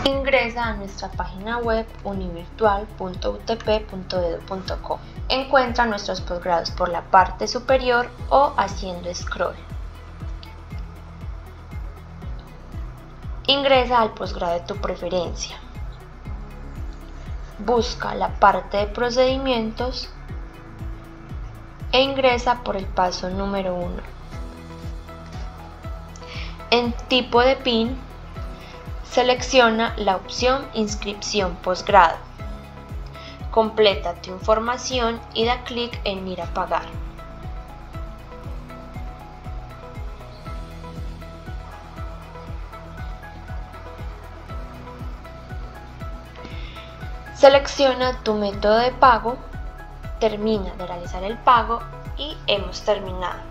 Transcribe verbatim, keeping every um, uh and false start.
Ingresa a nuestra página web univirtual punto u t p punto e d u punto co. Encuentra nuestros posgrados por la parte superior o haciendo scroll. Ingresa al posgrado de tu preferencia. Busca la parte de procedimientos e ingresa por el paso número uno. En tipo de P I N, selecciona la opción Inscripción Posgrado. Completa tu información y da clic en Mira pagar. Selecciona tu método de pago, termina de realizar el pago y hemos terminado.